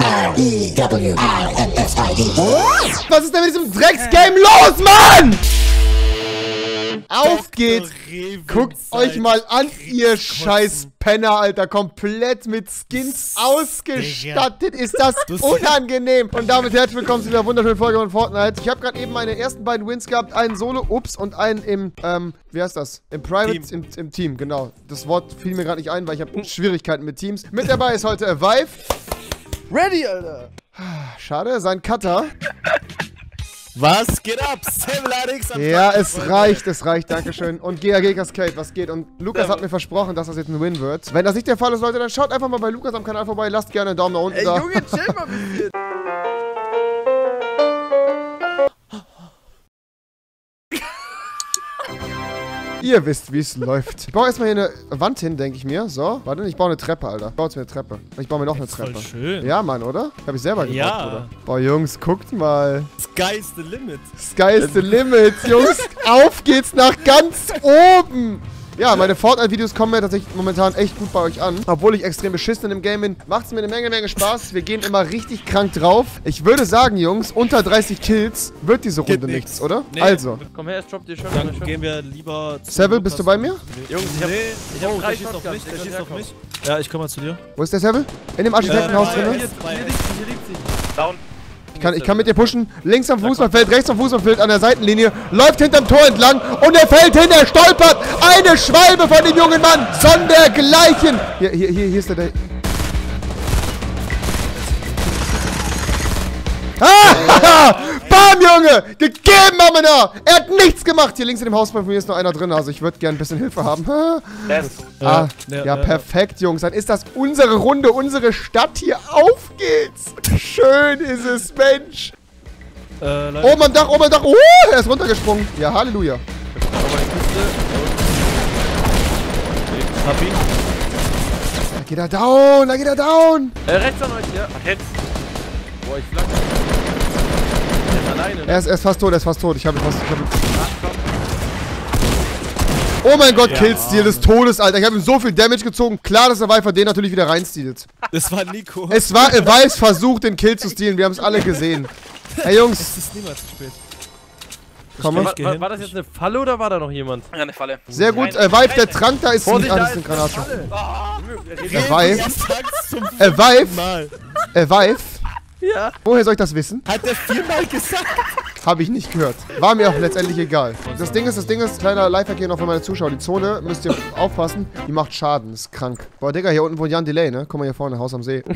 Was ist denn mit diesem Drecksgame los, Mann? Auf geht's! Guckt euch mal an, ihr scheiß Penner, Alter. Komplett mit Skins ausgestattet. Ist das unangenehm. Und damit herzlich willkommen zu dieser wunderschönen Folge von Fortnite. Ich habe gerade eben meine ersten beiden Wins gehabt. Einen Solo, ups, und einen im, wie heißt das? Im Private, Team. Im Team, genau. Das Wort fiel mir gerade nicht ein, weil ich habe Schwierigkeiten mit Teams. Mit dabei ist heute Vive. Ready, Alter. Schade, sein Cutter. Was geht ab? Alex, ja, es reicht, dankeschön. Und GAG Cascade, was geht? Und Lukas hat mir versprochen, dass das jetzt ein Win wird. Wenn das nicht der Fall ist, Leute, dann schaut einfach mal bei Lukas am Kanal vorbei. Lasst gerne einen Daumen nach unten da. Junge, chill mal ein bisschen. Ihr wisst, wie es läuft. Ich baue erstmal hier eine Wand hin, denke ich mir. So, warte, ich baue eine Treppe, Alter. Ich baue jetzt mir eine Treppe. Ich baue mir noch eine Treppe. Voll schön. Ja, Mann, oder? Hab ich selber gebaut, ja. Oder? Boah, Jungs, guckt mal. Sky's the limit. Sky's the limit, Jungs. Auf geht's nach ganz oben. Ja, meine Fortnite-Videos kommen ja tatsächlich momentan echt gut bei euch an. Obwohl ich extrem beschissen in dem Game bin, macht es mir eine Menge Spaß. Wir gehen immer richtig krank drauf. Ich würde sagen, Jungs, unter 30 Kills wird diese Runde nichts, oder? Nee. Also. Komm her, es droppt dir schon. Dann gehen wir lieber zu Seville, bist du bei mir? Jungs, ich hab drei Shotguns, der schießt auf mich. Ja, ich komm mal zu dir. Wo ist der Seville? In dem Architektenhaus drin? Hier liegt sie. Down. Ich kann mit dir pushen. Links am Fußballfeld, rechts am Fußballfeld an der Seitenlinie. Läuft hinterm Tor entlang und er fällt hin, er stolpert. Eine Schwalbe von dem jungen Mann. Sondergleichen. Hier ist der. Ah! Bam, Junge! Gegeben, Mama! Er hat nichts gemacht! Hier links in dem Haus bei mir ist noch einer drin, also ich würde gerne ein bisschen Hilfe haben. Ja, perfekt, Jungs. Dann ist das unsere Runde, unsere Stadt hier. Auf geht's! Schön ist es, Mensch! Oben am Dach, oben am Dach! Er ist runtergesprungen. Ja, Halleluja. Hab ihn. Da geht er down, da geht er down! Rechts an euch, ja. Jetzt. Boah, ich flanke. Er ist fast tot, Ich hab ihn fast. Oh mein Gott, ja. Killstil des Todes, Alter. Ich habe ihm so viel Damage gezogen. Klar, dass der Viper den natürlich wieder reinstiehlt. Das war Nico. Es war Vives Versuch, den Kill zu stealen. Wir haben es alle gesehen. Hey, Jungs. Es ist niemals zu spät. Komm mal. War das jetzt eine Falle oder war da noch jemand? Ja, eine Falle. Sehr gut. Vive, der Trank da ist nicht alles in Granate. Vive. Ja. Woher soll ich das wissen? Hat er 4-mal gesagt? Habe ich nicht gehört. War mir auch letztendlich egal. Das Ding ist, kleiner Lifehack hier noch für meine Zuschauer. Die Zone, müsst ihr aufpassen, die macht Schaden. Das ist krank. Boah, Digga, hier unten wohnt Jan Delay, ne? Guck mal hier vorne, Haus am See.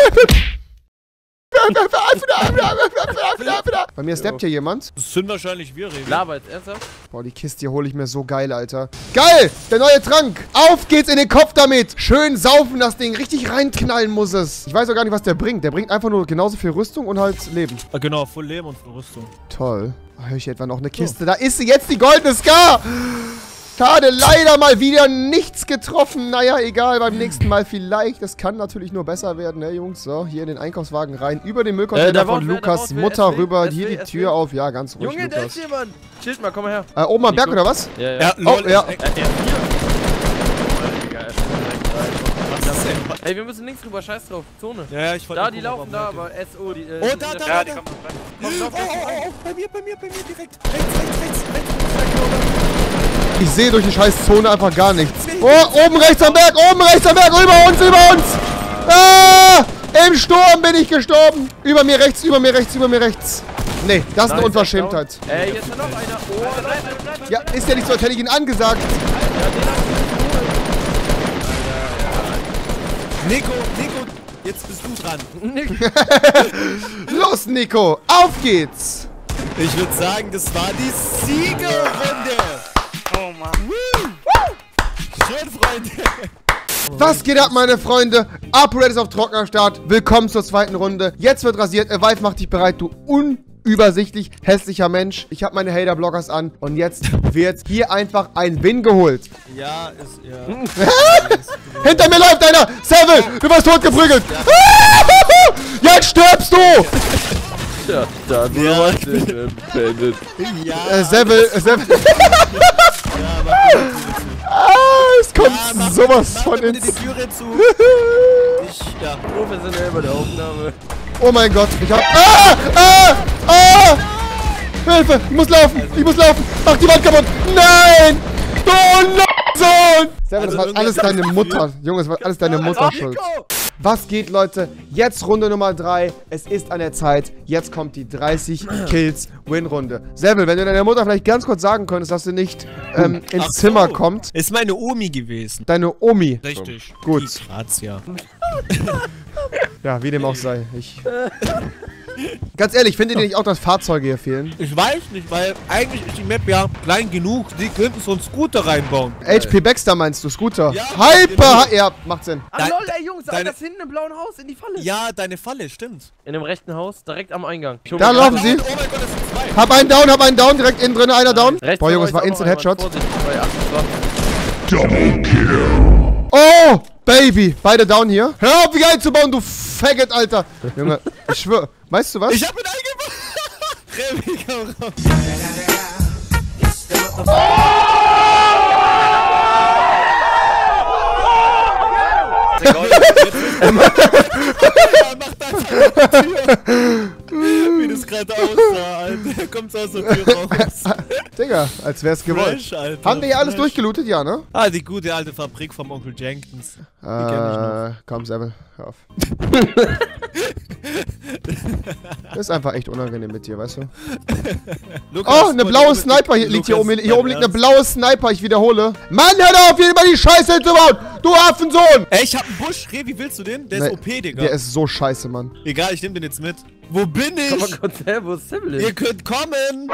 Bei mir steppt hier jemand. Das sind wahrscheinlich wir, Revi. Laber jetzt ernsthaft? Boah, die Kiste hier hole ich mir so geil, Alter. Geil! Der neue Trank! Auf geht's in den Kopf damit! Schön saufen das Ding. Richtig reinknallen muss es. Ich weiß auch gar nicht, was der bringt. Der bringt einfach nur genauso viel Rüstung und halt Leben. Genau, voll Leben und voll Rüstung. Toll. Höre ich etwa noch eine Kiste? Oh. Da ist sie jetzt, die goldene Scar! Schade, leider mal wieder nichts getroffen. Naja, egal, beim nächsten Mal vielleicht. Das kann natürlich nur besser werden, ne, Jungs? So, hier in den Einkaufswagen rein. Über den Müllcontainer von Lukas Mutter rüber. Hier die Tür auf. Ja, ganz ruhig, Junge, da ist jemand. Chillt mal, komm mal her. Oben am Berg, oder was? Ja. Oh, ja. Ey, wir müssen links rüber, scheiß drauf. Zone. Ja, ich wollte. Da, die laufen da, aber SO, die. Oh, da. Ja, die kommen rein. Oh, bei mir, direkt. Rechts. Ich sehe durch die scheiß Zone einfach gar nichts. Oh, oben rechts am Berg, über uns. Ah, im Sturm bin ich gestorben. Über mir rechts. Nee, das ist eine Unverschämtheit. Ey, jetzt ist noch einer. Oh, bleib. Ja, ist ja nicht so, als hätte ich ihn angesagt. Nico, jetzt bist du dran. Los, Nico, auf geht's. Ich würde sagen, das war die Siegerrunde. Oh Mann. Schön, Freunde. Was geht ab, meine Freunde? ApoRed ist auf trockener Start. Willkommen zur zweiten Runde. Jetzt wird rasiert. Vive, mach dich bereit, du unübersichtlich hässlicher Mensch. Ich habe meine Hater-Blockers an und jetzt wird hier einfach ein Win geholt. Ja, ist Hinter mir läuft einer! Seville, du wirst totgeprügelt! Jetzt stirbst du! Ja, dann Seville. Es kommt sowas von ins... die Türe zu. professionell bei der Aufnahme. Oh mein Gott, ich hab... Hilfe, ich muss laufen, Mach die Wand kaputt. Nein! Du Sohn! Servus, das war alles deine Mutter. Junge, das war alles deine Mutter schuld. Was geht, Leute? Jetzt Runde Nummer 3. Es ist an der Zeit. Jetzt kommt die 30 Kills Win-Runde. Sebel, wenn du deiner Mutter vielleicht ganz kurz sagen könntest, dass sie nicht ins Zimmer kommt. Ist meine Omi gewesen. Deine Omi. Richtig. Gut. Grazia. Ja, wie dem auch sei. Ganz ehrlich, findet ihr nicht auch, dass Fahrzeuge hier fehlen? Ich weiß nicht, weil eigentlich ist die Map ja klein genug. Die könnten so einen Scooter reinbauen. HP Baxter meinst du, Scooter? Ja, Hyper! Ja, macht Sinn. Ah, lol, ey, Jungs, Alter, das hinten im blauen Haus, in die Falle. Ja, deine Falle, stimmt. In dem rechten Haus, direkt am Eingang. Da laufen sie. Oh mein Gott, das sind zwei. Hab einen down, direkt innen drin, einer down. Boah, Junge, es war Instant Headshot. Double kill. Oh, Baby. Beide down hier. Hör auf, wie einzubauen, du Faggot, Alter. Junge, ich schwör. Weißt du was? Ich hab ihn eingebaut. Remy, komm raus. Wie das gerade aussah, Alter. Der kommt so aus der Tür raus. Digga, als wär's gewollt. Fresh, Alter. Haben wir hier alles durchgelootet? Ja, ne? Ah, die gute alte Fabrik vom Onkel Jenkins. Die kenn ich noch. Komm, Sebel, hör auf. Das ist einfach echt unangenehm mit dir, weißt du? Lukas, Oh, eine blaue Sniper liegt hier oben. Hier oben liegt eine blaue Sniper, ich wiederhole. Mann, hör auf, hier immer die Scheiße hinzubauen! Du Affensohn! Ey, ich hab einen Busch. Revi, willst du den? Der ist OP, Digga. Der ist so scheiße, Mann. Egal, ich nehm den jetzt mit. Wo bin ich? Oh mein Gott, wo ist Sibyl? Ihr könnt kommen!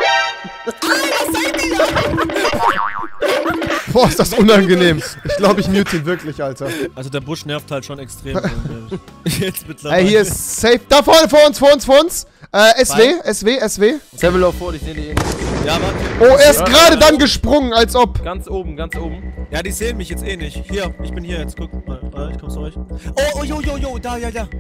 Boah, ist das unangenehm. Ich glaube, ich mute ihn wirklich, Alter. Also der Busch nervt halt schon extrem. Jetzt mittlerweile. Ey, hier ist safe. Da vorne, vor uns. SW. Sibyl auf vor, ich sehe die eh nicht. Ja, warte. Oh, er ist gerade dann gesprungen, als ob. Ganz oben. Ja, die sehen mich jetzt eh nicht. Hier, ich bin hier jetzt. Guck mal. Ich komm zu euch. Oh, jo. Da.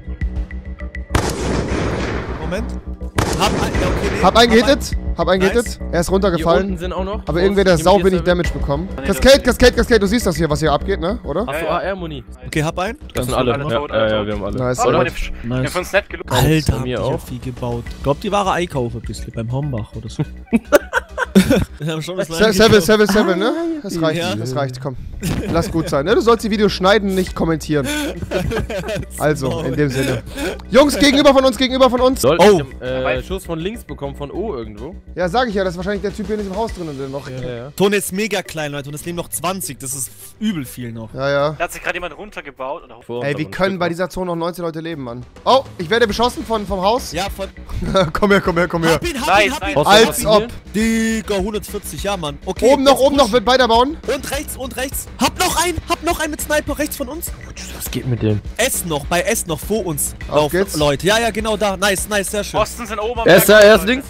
Moment. Hab einen gehittet. Er ist Hier runtergefallen. unten sind auch noch. Aber irgendwer der sau wenig Damage bekommen. Cascade, du siehst das hier, was hier abgeht, ne? Oder? Achso, AR-Muni. Okay, hab einen. Das sind alle. Ja, wir haben alle. Nice. Aber Alter. wir haben uns nett gelungen. Alter, hab mir ich auch. ja viel gebaut. Ich glaub, die Ware einkaufen ein bisschen beim Hombach oder so. Wir haben schon ein bisschen Seven, ne? Das reicht, komm. Lass gut sein, ne? Du sollst die Videos schneiden, nicht kommentieren. Also, in dem Sinne. Jungs, gegenüber von uns. Soll Oh. ich Schuss von links bekommen, von O irgendwo? Ja, sag ich ja, das ist wahrscheinlich der Typ hier nicht im Haus drin und der noch. Ja. Ton ist mega klein, Leute, und es leben noch 20. Das ist übel viel noch. Ja. Da hat sich gerade jemand runtergebaut oder Vor uns Ey, aber wie ein können Stück bei noch. dieser Zone noch 19 Leute leben, Mann? Oh, ich werde beschossen vom Haus. Ja, von. Komm her. Hab ihn. Nice. Als ob. Digga, 140, ja, Mann. Okay. Oben noch, wird weiter bauen. Und rechts. Hab noch einen mit Sniper rechts von uns. Was geht mit dem? Bei S noch, vor uns. Auf geht's. Leute. Ja, genau da. Nice, sehr schön. Osten sind oben am Er ist Berg. da, er ist links.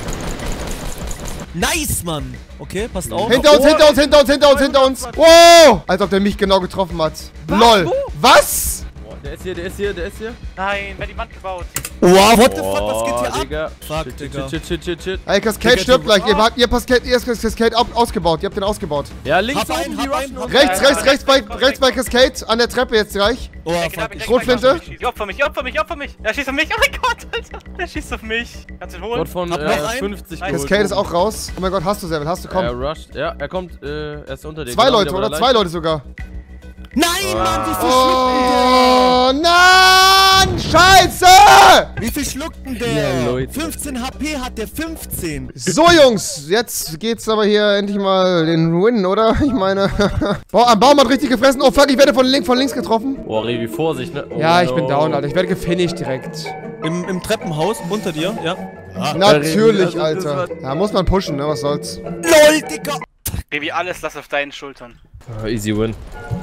Nice, Mann. Okay, passt auf. Hinter uns. Wow! Als ob der mich genau getroffen hat. LOL. Wo? Was? Boah, der ist hier. Nein, wer die Wand gebaut? Wow, what the fuck, was geht hier ab? Digga. Fuck, Digga. Shit. Ey, Cascade Digga, stirbt du- gleich. Ihr habt Cascade ausgebaut. Ihr habt den ausgebaut. Ja, links Hab oben, einen, die hab rushen einen. uns. Rechts bei Cascade. An der Treppe jetzt gleich. Oh, fuck. Schrotflinte. Ich opfer mich. Er schießt auf mich. Oh mein Gott, Alter. Er schießt auf mich. Kannst du ihn holen? Gott von Hab noch einen. 50 Nice. geholt. Cascade ist auch raus. Oh mein Gott, hast du, Seven. Hast du, komm. Er rusht. Ja, er kommt, er ist unter dir. 2 Genau, Leute, der oder? war 2 Leute sogar. Nein, Mann, wie viel Oh, nein! Scheiße! Wie viel schluckt denn Ja, der? Leute. 15 HP hat der 15. So, Jungs, jetzt geht's aber hier endlich mal den Win, oder? Ich meine, boah, am Baum hat richtig gefressen. Oh, fuck, ich werde von links getroffen. Boah, Revi, Vorsicht, ne? Oh, Ja, ich bin no. down, Alter. Ich werde gefinisht direkt. Im Treppenhaus, unter dir, ja. Natürlich, also, das Alter. Ja, muss man pushen, ne? Was soll's. LOL, Digga. Baby, alles lass auf deinen Schultern. Easy win.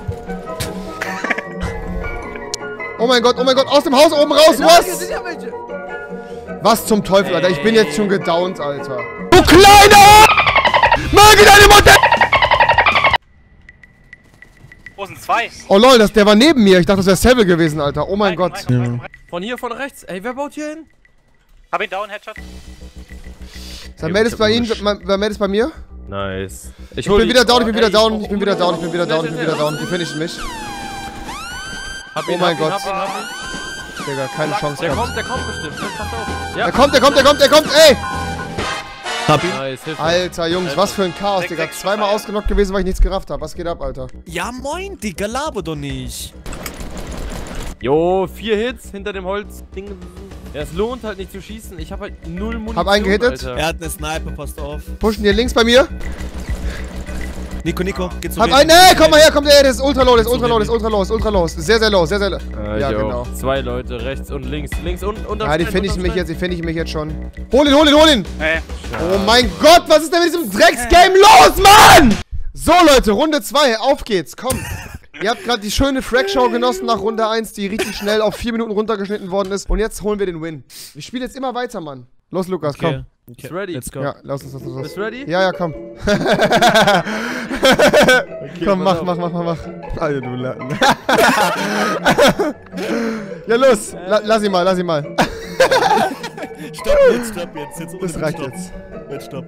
Oh mein Gott, aus dem Haus oben raus, was? Was zum Teufel, Alter? Ich bin jetzt schon gedownt, Alter. Du kleiner! Möge deine Mutter! Wo sind 2? Oh lol, der war neben mir. Ich dachte, das wäre Sebel gewesen, Alter. Oh mein Gott. Von hier, von rechts. Ey, wer baut hier hin? Hab ihn down, Headshot. Sein Meld ist bei Ihnen, wer Meld ist bei mir? Nice. Ich bin wieder down. Die finishen mich. Hab Oh mein Gott. Digga, keine Chance Der gehabt. kommt bestimmt. Pass auf. Ja. Der kommt, ey! Hab ihn. Nice, Hilfe. Alter, Jungs, was für ein Chaos, Sechs, Digga. sechs, Zweimal fire. ausgenockt gewesen, weil ich nichts gerafft habe. Was geht ab, Alter? Ja, moin, Digga, laber doch nicht. Jo, 4 Hits hinter dem Holz. Ding. Ja, es lohnt halt nicht zu schießen. Ich habe halt 0 Munition. Hab einen gehittet. Alter. Er hat eine Sniper, passt auf. Pushen die links bei mir. Nico, geht zu Hab einen, ey, komm mal her, komm her, der ist ultra low, der ist ultra low, der ist ultra low, ist ultra low. Ist sehr, sehr low, sehr, sehr low. Ja, jo. genau. 2 Leute, rechts und links. Links und Ja, die finde ich mich jetzt schon. Hol ihn! Hey. Oh mein Gott, was ist denn mit diesem Drecksgame los, Mann? So, Leute, Runde 2, auf geht's, komm. Ihr habt gerade die schöne Frag-Show genossen nach Runde 1, die richtig schnell auf 4 Minuten runtergeschnitten worden ist. Und jetzt holen wir den Win. Wir spielen jetzt immer weiter, Mann. Los, Lukas, komm. Okay. Ist ready. Let's go. Ja, lass uns. Bist du ready? Ja, komm. Komm, mach. Alter, du Latten. Ja, los. Lass ihn mal. Stopp jetzt. Das reicht jetzt. Jetzt stopp.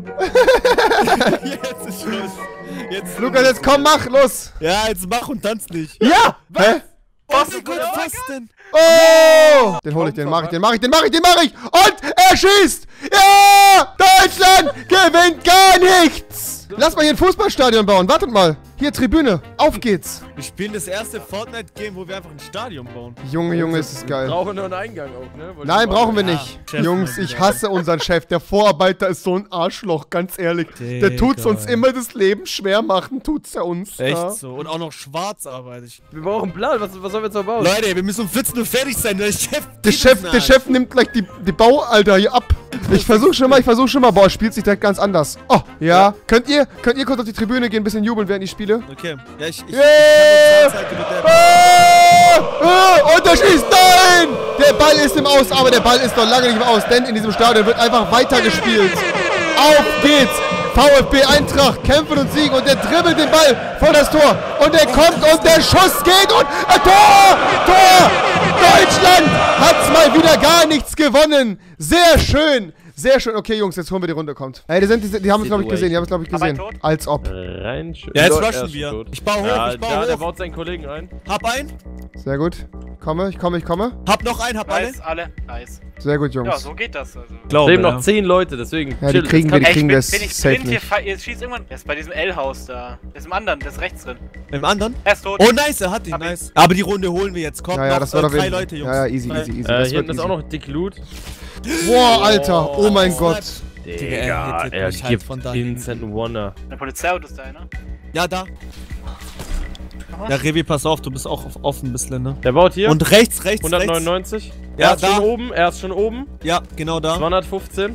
Jetzt ist Schluss. Jetzt Lukas, jetzt komm, mach, los. Ja, jetzt mach und tanz nicht. Ja! Hä? Was denn? Oh! Den hol ich, den mach ich. Und er schießt! Ja! Deutschland gewinnt gar nichts! Lass mal hier ein Fußballstadion bauen. Wartet mal. Hier, Tribüne. Auf geht's. Wir spielen das erste Fortnite-Game, wo wir einfach ein Stadion bauen. Junge, ist es geil. Brauchen wir nur einen Eingang auch, ne? Nein, brauchen wir nicht. Chef Jungs, mal ich wieder. hasse unseren Chef. Der Vorarbeiter ist so ein Arschloch, ganz ehrlich. Der tut's Digga. uns immer das Leben schwer machen, tut's er uns. Echt Ja. so. Und auch noch schwarz arbeite ich. Wir brauchen einen Plan. Was sollen wir jetzt noch bauen? Leute, wir müssen um 14 Uhr fertig sein. Der Chef. Der Chef nimmt gleich die Baualter hier ab. Ich versuch schon mal. Boah, spielt sich direkt ganz anders. Oh, ja. Könnt ihr kurz auf die Tribüne gehen, ein bisschen jubeln, während ich spiele? Okay. Ja, ich Yeah! kann nur mit der... Und er schießt, nein! Der Ball ist im Aus, aber der Ball ist noch lange nicht im Aus, denn in diesem Stadion wird einfach weitergespielt. Auf geht's! VfB Eintracht kämpfen und siegen und der dribbelt den Ball vor das Tor und der kommt und der Schuss geht und Tor! Deutschland hat's mal wieder gar nichts gewonnen. Sehr schön. Okay, Jungs, jetzt holen wir die Runde, kommt. Ey, die haben uns, glaube ich, gesehen. Aber ein Tot? Als ob. Rein. Ja, jetzt er rushen ist wir. tot. Ich baue hoch, Ja, ich baue der hoch. baut seinen Kollegen ein. Hab einen. Sehr gut. Ich komme. Hab noch einen, hab alle. Nice, alle. Nice. Sehr gut, Jungs. Ja, so geht das. Also. Glaube, Leben noch 10 Leute, deswegen. Ja, die chill. kriegen Das wir, kann- die kriegen bin das ich safe blind nicht. hier? Ihr schießt irgendwann. Der ist bei diesem L-Haus da. Der ist im anderen, der ist rechts drin. Im anderen? Er ist tot. Oh, nice, er hat ihn, Hab ihn. nice. Aber die Runde holen wir jetzt. Komm, Ja, noch das war doch 3 Leute, Jungs. Ja, easy. Das Hier wird hinten ist easy. auch noch dick Loot. Boah, Alter. Oh mein Gott. Digga, er hittet er mich halt gibt von da Instant Wonder. Der Polizeiauto ist da, ne? Ja, da. Ja, Revi, pass auf, du bist auch offen ein bisschen, ne? Der baut hier. Und rechts. 199. Ja, Er ist da. schon oben. Ja, genau da. 215.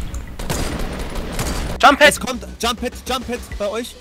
Jump Es Head! kommt Jump Hit bei euch.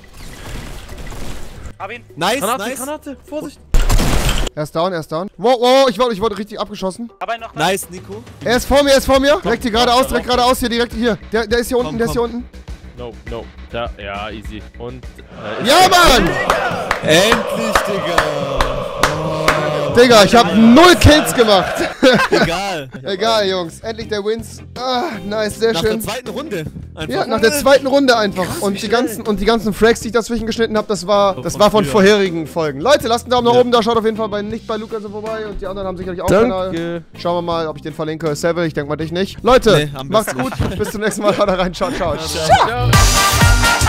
Hab ihn. Nice, Granate, nice. Granate. Vorsicht. Er ist down. Wow, ich wurde richtig abgeschossen. Hab einen noch. Nice, Nico. Er ist vor mir. Direkt hier geradeaus, direkt hier. Der ist hier unten, No. Da, ja, easy. Und. Ja, Mann! Endlich, Digga. Digga, ich hab 0 Kills gemacht. Egal. Egal, Jungs. Endlich der Wins. Ah, nice, sehr Nach der schön. zweiten Runde. Einfach. Ja, nach der zweiten Runde einfach. Und die ganzen Frags, die ich dazwischen geschnitten habe, das war von früher. vorherigen Folgen. Leute, lasst einen Daumen nach oben da. Schaut auf jeden Fall nicht bei Lukas vorbei. Und die anderen haben sicherlich auch einen Kanal. Danke. Schauen wir mal, ob ich den verlinke. Seville, ich denke mal dich nicht. Leute, Nee, am macht's besten gut. Bis zum nächsten Mal. Haut rein. Ciao. Ciao.